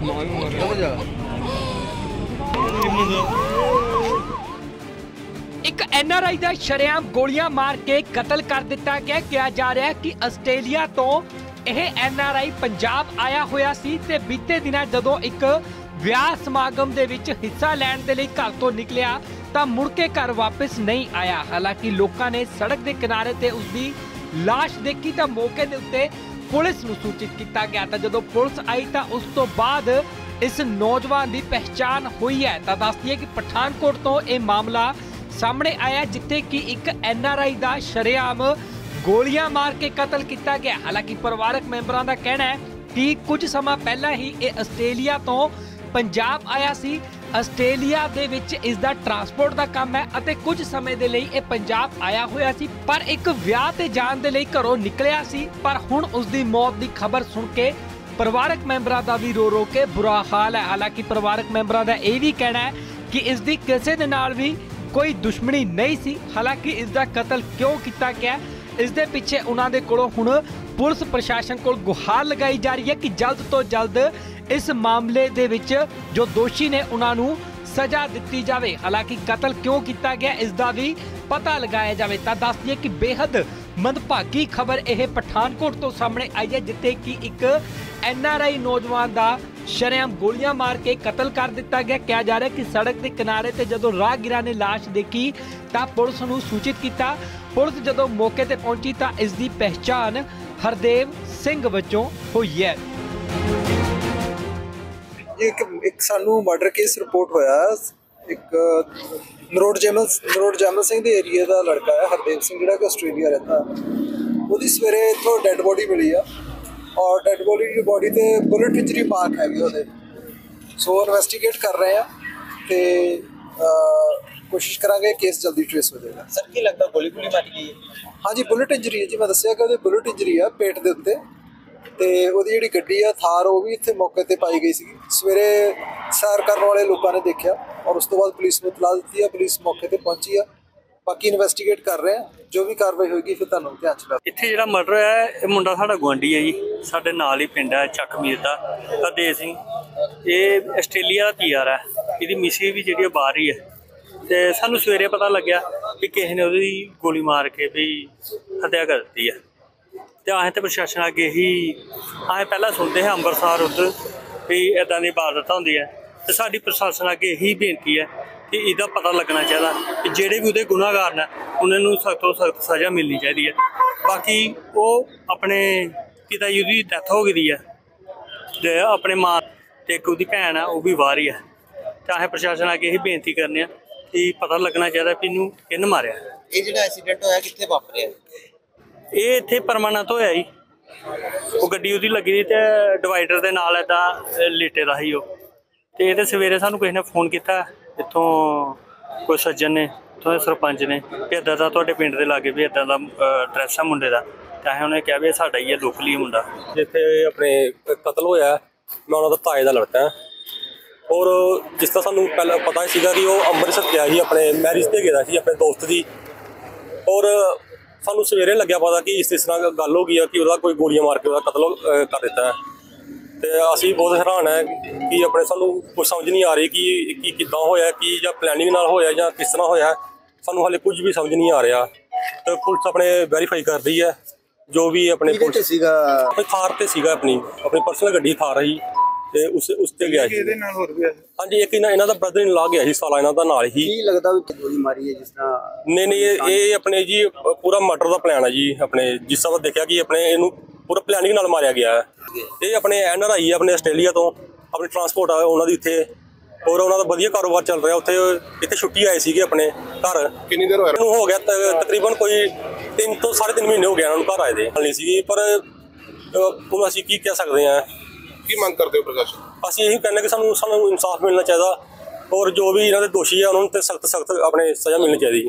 एक NRI ਦਾ ਸ਼ਰੇਆਮ ਗੋਲੀਆਂ ਮਾਰ ਕੇ ਕਤਲ ਕਰ ਦਿੱਤਾ ਗਿਆ। ਕਿਹਾ ਜਾ ਰਿਹਾ ਹੈ ਕਿ ਆਸਟ੍ਰੇਲੀਆ ਤੋਂ ਇਹ NRI ਪੰਜਾਬ ਆਇਆ ਹੋਇਆ ਸੀ ਤੇ ਬੀਤੇ ਦਿਨਾਂ ਜਦੋਂ ਇੱਕ ਵਿਆਹ ਸਮਾਗਮ ਦੇ ਵਿੱਚ ਹਿੱਸਾ ਲੈਣ ਦੇ ਲਈ ਘਰ ਤੋਂ ਨਿਕਲਿਆ ਤਾਂ ਮੁੜ ਕੇ ਘਰ ਵਾਪਸ ਨਹੀਂ ਆਇਆ। ਹਾਲਾਂਕਿ ਲੋਕਾਂ ਨੇ ਸੜਕ ਦੇ ਕਿਨਾਰੇ ਤੇ ਉਸਦੀ ਲਾਸ਼ ਦੇਖੀ ਤਾਂ ਮੌਕੇ ਦੇ ਉੱਤੇ ਪੁਲਿਸ ਨੂੰ ਸੂਚਿਤ ਕੀਤਾ ਗਿਆ ਤਾਂ ਜਦੋਂ ਪੁਲਿਸ ਆਈ ਤਾਂ ਉਸ ਤੋਂ ਬਾਅਦ ਇਸ ਨੌਜਵਾਨ ਦੀ ਪਹਿਚਾਣ ਹੋਈ ਹੈ। ਤਾਂ ਦੱਸ ਦਈਏ ਕਿ ਪਠਾਨਕੋਟ ਤੋਂ ਇਹ ਮਾਮਲਾ ਸਾਹਮਣੇ ਆਇਆ ਜਿੱਥੇ ਕਿ ਇੱਕ NRI ਦਾ ਸ਼ਰੇਆਮ ਗੋਲੀਆਂ ਮਾਰ ਕੇ ਕਤਲ ਕੀਤਾ ਗਿਆ। ਹਾਲਾਂਕਿ ਪਰਿਵਾਰਕ ਮੈਂਬਰਾਂ ਦਾ ਕਹਿਣਾ ਹੈ ਕਿ ਕੁਝ ਸਮਾਂ ਪਹਿਲਾਂ ਹੀ ਇਹ ਆਸਟ੍ਰੇਲੀਆ ਤੋਂ ਪੰਜਾਬ ਆਇਆ ਸੀ। ਆਸਟ੍ਰੇਲੀਆ ਦੇ ਵਿੱਚ ਇਸ ਦਾ ਟਰਾਂਸਪੋਰਟ ਦਾ ਕੰਮ ਹੈ ਅਤੇ ਕੁਝ ਸਮੇਂ ਦੇ ਲਈ ਇਹ ਪੰਜਾਬ ਆਇਆ ਹੋਇਆ ਸੀ ਪਰ ਇੱਕ ਵਿਆਹ ਤੇ ਜਾਣ ਦੇ ਲਈ ਘਰੋਂ ਨਿਕਲਿਆ ਸੀ। ਪਰ ਹੁਣ ਉਸ ਦੀ ਮੌਤ ਦੀ ਖਬਰ ਸੁਣ ਕੇ ਪਰਿਵਾਰਕ ਮੈਂਬਰਾਂ ਦਾ ਵੀ ਰੋ ਕੇ ਬੁਰਾ ਹਾਲ ਹੈ। ਹਾਲਾਂਕਿ ਪਰਿਵਾਰਕ ਮੈਂਬਰਾਂ ਦਾ ਇਹ ਵੀ ਕਹਿਣਾ ਹੈ ਕਿ ਇਸ ਦੀ ਕਿਸੇ ਦੇ ਨਾਲ ਵੀ ਕੋਈ ਦੁਸ਼ਮਣੀ ਨਹੀਂ ਸੀ। ਹਾਲਾਂਕਿ ਇਸ ਦਾ ਕਤਲ ਕਿਉਂ ਕੀਤਾ ਗਿਆ ਇਸ ਦੇ ਪਿੱਛੇ ਉਹਨਾਂ ਦੇ ਕੋਲੋਂ ਹੁਣ ਪੁਲਿਸ ਪ੍ਰਸ਼ਾਸਨ ਕੋਲ ਗੁਹਾਰ ਲਗਾਈ ਜਾ ਰਹੀ ਹੈ ਕਿ ਜਲਦ ਤੋਂ ਜਲਦ ਇਸ ਮਾਮਲੇ ਦੇ ਵਿੱਚ ਜੋ ਦੋਸ਼ੀ ਨੇ ਉਹਨਾਂ ਨੂੰ ਸਜ਼ਾ ਦਿੱਤੀ ਜਾਵੇ। ਹਾਲਾਂਕਿ ਕਤਲ ਕਿਉਂ ਕੀਤਾ ਗਿਆ ਇਸ ਦਾ ਵੀ ਪਤਾ ਲਗਾਇਆ ਜਾਵੇ। ਤਾਂ ਦੱਸ ਦਈਏ ਕਿ ਬੇहद ਮੰਦਭਾਗੀ ਖਬਰ ਇਹ ਪਠਾਨਕੋਟ ਤੋਂ ਸਾਹਮਣੇ ਆਈ ਹੈ ਜਿੱਥੇ ਕਿ ਇੱਕ NRI ਨੌਜਵਾਨ ਦਾ ਸ਼ਰੇਆਮ ਗੋਲੀਆਂ ਮਾਰ ਕੇ ਕਤਲ ਕਰ ਦਿੱਤਾ ਗਿਆ। ਕਿਹਾ ਜਾ ਰਿਹਾ ਕਿ ਸੜਕ ਦੇ ਕਿਨਾਰੇ ਤੇ ਜਦੋਂ ਰਾਹਗੀਰਾਂ ਨੇ ਲਾਸ਼ ਦੇਖੀ ਤਾਂ ਪੁਲਿਸ ਨੂੰ ਸੂਚਿਤ ਕੀਤਾ। ਪੁਲਿਸ ਜਦੋਂ ਮੌਕੇ ਤੇ ਪਹੁੰਚੀ ਤਾਂ ਇਸ ਦੀ ਪਹਿਚਾਣ ਹਰਦੇਵ ਸਿੰਘ ਵਜੋਂ ਹੋਈ ਹੈ। एक सानू मर्डर केस रिपोर्ट होया एक नरोड़ जैमल सिंह दे एरिया का लड़का है हरदेव सिंह जिहड़ा कि आस्ट्रेलिया रहता वो सवेरे इत्थों डैड बॉडी मिली है और डैड बॉडी ते बुलेट इंजरी मार्क हैगी ओहदे सो इन्वेस्टिगेट कर रहे हैं तो कोशिश करांगे केस जल्दी ट्रेस हो जाएगा। सर की लगता गोली मारी गई है? हाँ जी बुलेट इंजरी है जी, मैं दस्सिया कि ओहदे बुलेट इंजरी है पेट दे उत्ते ਤੇ ਉਹਦੀ ਜਿਹੜੀ ਗੱਡੀ ਆ ਥਾਰ ਉਹ ਵੀ ਇੱਥੇ ਮੌਕੇ ਤੇ ਪਾਈ ਗਈ ਸੀ। ਸਵੇਰੇ ਸੈਰ ਕਰਨ ਵਾਲੇ ਲੋਕਾਂ ਨੇ ਦੇਖਿਆ ਔਰ ਉਸ ਤੋਂ ਬਾਅਦ ਪੁਲਿਸ ਨੂੰ ਇਤਲਾਹ ਦਿੱਤੀ ਆ। ਪੁਲਿਸ ਮੌਕੇ ਤੇ ਪਹੁੰਚੀ ਆ। ਬਾਕੀ ਇਨਵੈਸਟੀਗੇਟ ਕਰ ਰਹੇ ਆ ਜੋ ਵੀ ਕਾਰਵਾਈ ਹੋਏਗੀ ਫਿਰ ਤੁਹਾਨੂੰ ਧਿਆਨ ਚ ਰੱਖ। ਇੱਥੇ ਜਿਹੜਾ ਮਰਡਰ ਹੈ ਇਹ ਮੁੰਡਾ ਸਾਡਾ ਗੁਆਂਢੀ ਹੈ ਜੀ, ਸਾਡੇ ਨਾਲ ਹੀ ਪਿੰਡ ਹੈ ਚੱਕਮੀਰ ਦਾ ਹਰਦੇਵ ਸਿੰਘ। ਇਹ ਆਸਟ੍ਰੇਲੀਆ ਦਾ PR ਹੈ। ਇਹਦੀ ਮਿਸੀ ਵੀ ਜਿਹੜੀ ਬਾਹਰ ਹੀ ਹੈ ਤੇ ਸਾਨੂੰ ਸਵੇਰੇ ਪਤਾ ਲੱਗਿਆ ਕਿ ਕਿਸੇ ਨੇ ਉਹਦੀ ਗੋਲੀ ਮਾਰ ਕੇ ਵੀ ਹੱਤਿਆ ਕਰ ਦਿੱਤੀ ਹੈ। ਤੇ ਅਸੀਂ ਤਾਂ ਪ੍ਰਸ਼ਾਸਨ ਅੱਗੇ ਹੀ ਅਸੀਂ ਪਹਿਲਾਂ ਸੁਣਦੇ ਹਾਂ ਅੰਮ੍ਰਿਤਸਰ ਉੱਧਰ ਵੀ ਇੱਦਾਂ ਦੀ ਵਾਰਦਾਤਾਂ ਹੁੰਦੀ ਹੈ ਤੇ ਸਾਡੀ ਪ੍ਰਸ਼ਾਸਨ ਅੱਗੇ ਇਹੀ ਬੇਨਤੀ ਹੈ ਕਿ ਇਹਦਾ ਪਤਾ ਲੱਗਣਾ ਚਾਹੀਦਾ ਕਿ ਜਿਹੜੇ ਵੀ ਉਹਦੇ ਗੁਨਾਹਗਾਰ ਨੇ ਉਹਨਾਂ ਨੂੰ ਸਖਤ ਤੋਂ ਸਖਤ ਸਜ਼ਾ ਮਿਲਣੀ ਚਾਹੀਦੀ ਹੈ। ਬਾਕੀ ਉਹ ਆਪਣੇ ਪਿਤਾ ਜੀ ਦੀ ਡੈਥ ਹੋ ਗਈ ਹੈ ਤੇ ਆਪਣੇ ਮਾਂ ਤੇ ਇੱਕ ਉਹਦੀ ਭੈਣ ਹੈ ਉਹ ਵੀ ਬਾਹਰ ਹੀ ਹੈ ਤਾਂ ਅਸੀਂ ਪ੍ਰਸ਼ਾਸਨ ਅੱਗੇ ਇਹੀ ਬੇਨਤੀ ਕਰਨੇ ਆ ਕਿ ਪਤਾ ਲੱਗਣਾ ਚਾਹੀਦਾ ਵੀ ਇਹਨੂੰ ਕਿਹਨੇ ਮਾਰਿਆ। ਇਹ ਜਿਹੜਾ ਐਕਸੀਡੈਂਟ ਹੋਇਆ ਕਿੱਥੇ ਵਾਪਰਿਆ? ਇਹ ਇੱਥੇ ਪਰਮਾਨੈਂਟ ਹੋਇਆ ਜੀ। ਉਹ ਗੱਡੀ ਉਹਦੀ ਲੱਗੀ ਸੀ ਤੇ ਡਿਵਾਈਡਰ ਦੇ ਨਾਲ ਇੱਦਾਂ ਲੇਟੇ ਦਾ ਸੀ ਉਹ ਤੇ ਇਹ ਤੇ ਸਵੇਰੇ ਸਾਨੂੰ ਕਿਸੇ ਨੇ ਫੋਨ ਕੀਤਾ ਇੱਥੋਂ ਕੋਈ ਸੱਜਣ ਨੇ ਇੱਥੋਂ ਦੇ ਸਰਪੰਚ ਨੇ ਕਿ ਇੱਦਾਂ ਦਾ ਤੁਹਾਡੇ ਪਿੰਡ ਦੇ ਲਾਗੇ ਵੀ ਇੱਦਾਂ ਦਾ ਐਡਰੈਸ ਆ ਮੁੰਡੇ ਦਾ ਤੇ ਅਸੀਂ ਉਹਨੇ ਕਿਹਾ ਵੀ ਸਾਡਾ ਹੀ ਹੈ ਲੋਕਲੀ ਮੁੰਡਾ। ਜਿੱਥੇ ਆਪਣੇ ਕਤਲ ਹੋਇਆ ਮੈਂ ਉਹਨਾਂ ਦਾ ਤਾਏ ਦਾ ਲੜਕਾ ਔਰ ਜਿਸ ਤਰ੍ਹਾਂ ਸਾਨੂੰ ਪਹਿਲਾਂ ਪਤਾ ਸੀਗਾ ਕਿ ਉਹ ਅੰਮ੍ਰਿਤਸਰ ਗਿਆ ਸੀ ਆਪਣੇ ਮੈਰਿਜ ਤੇ ਗਿਆ ਸੀ ਆਪਣੇ ਦੋਸਤ ਦੀ ਔਰ ਸਾਨੂੰ ਸਵੇਰੇ ਲੱਗਿਆ ਪਤਾ ਕਿ ਇਸ ਤਰ੍ਹਾਂ ਗੱਲ ਹੋ ਗਈ ਆ ਕਿ ਉਹਦਾ ਕੋਈ ਗੋਲੀਆਂ ਮਾਰ ਕੇ ਉਹਦਾ ਕਤਲ ਕਰ ਦਿੱਤਾ ਹੈ ਤੇ ਅਸੀਂ ਬਹੁਤ ਹੈਰਾਨ ਹੈ ਕਿ ਆਪਣੇ ਸਾਨੂੰ ਕੁਝ ਸਮਝ ਨਹੀਂ ਆ ਰਹੀ ਕਿ ਕਿੱਦਾਂ ਹੋਇਆ ਕਿ ਜਾਂ ਪਲੈਨਿੰਗ ਨਾਲ ਹੋਇਆ ਜਾਂ ਕਿਸ ਤਰ੍ਹਾਂ ਹੋਇਆ। ਸਾਨੂੰ ਹਾਲੇ ਕੁਝ ਵੀ ਸਮਝ ਨਹੀਂ ਆ ਰਿਹਾ ਤੇ ਪੁਲਿਸ ਆਪਣੇ ਵੈਰੀਫਾਈ ਕਰ ਰਹੀ ਹੈ ਜੋ ਵੀ ਆਪਣੇ ਥਾਰ ਤੇ ਸੀਗਾ ਆਪਣੀ ਪਰਸਨਲ ਗੱਡੀ ਥਾਰ ਰਹੀ ਤੇ ਉਸ ਤੇ ਗਿਆ ਸੀ। ਇਹਦੇ ਨਾਲ ਹੋਰ ਵੀ ਹਾਂਜੀ ਇੱਕ ਇਹਨਾਂ ਦਾ ਬ੍ਰਦਰ ਇਨ ਲਾ ਗਿਆ ਸੀ ਸਾਲਾ ਇਹਨਾਂ ਦਾ ਨਾਲ ਹੀ। ਕੀ ਲੱਗਦਾ ਵੀ ਗੋਲੀ ਮਾਰੀ ਹੈ ਜਿਸ ਤਰ੍ਹਾਂ? ਨਹੀਂ ਇਹ ਆਪਣੇ ਜੀ ਪੂਰਾ ਮਰਡਰ ਦਾ ਪਲਾਨ ਹੈ ਜੀ। ਆਪਣੇ ਜਿਸ ਤਰ੍ਹਾਂ ਦੇਖਿਆ ਕਿ ਆਪਣੇ ਇਹਨੂੰ ਪੂਰਾ ਪਲੈਨਿੰਗ ਨਾਲ ਮਾਰਿਆ ਗਿਆ ਹੈ। ਇਹ ਆਪਣੇ NRI ਆਪਣੇ ਆਸਟ੍ਰੇਲੀਆ ਤੋਂ ਆਪਣੀ ਟਰਾਂਸਪੋਰਟ ਆ ਉਹਨਾਂ ਦੀ ਇੱਥੇ ਔਰ ਉਹਨਾਂ ਦਾ ਵਧੀਆ ਕਾਰੋਬਾਰ ਚੱਲ ਰਿਹਾ ਉੱਥੇ। ਇੱਥੇ ਛੁੱਟੀ ਆਏ ਸੀਗੇ ਆਪਣੇ ਘਰ। ਕਿੰਨੀ ਦੇਰ ਹੋਇਆ? ਹੋ ਗਿਆ ਤਕਰੀਬਨ ਕੋਈ 3 ਤੋਂ 3.5 ਮਹੀਨੇ ਹੋ ਗਏ ਉਹਨਾਂ ਨੂੰ ਘਰ ਆਏ ਦੇ ਨਹੀਂ ਸੀ ਪਰ ਹੁਣ ਅਸੀਂ ਕੀ ਕਹਿ ਸਕਦੇ ਹਾਂ। ਕੀ ਮੰਗ ਕਰਦੇ ਹੋ ਪ੍ਰਸ਼ਾਸਨ? ਅਸੀਂ ਇਹੀ ਕਹਿੰਦੇ ਕਿ ਸਾਨੂੰ ਇਨਸਾਫ ਮਿਲਣਾ ਚਾਹੀਦਾ ਔਰ ਜੋ ਵੀ ਇਹਨਾਂ ਦੇ ਦੋਸ਼ੀ ਆ ਉਹਨਾਂ ਨੂੰ ਤੇ ਸਖਤ ਆਪਣੇ ਸਜ਼ਾ ਮਿਲਣੀ ਚਾਹੀਦੀ।